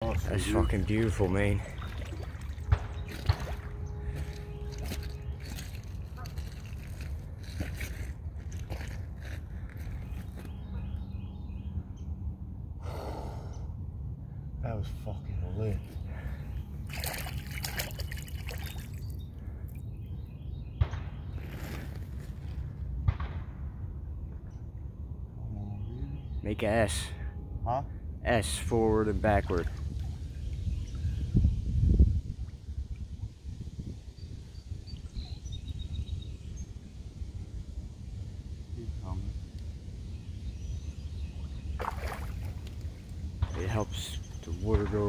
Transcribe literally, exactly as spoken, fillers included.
awesome. That's dude. fucking beautiful, man. That was fucking lit. Make a S. Huh? S forward and backward. Keep coming. It helps the water go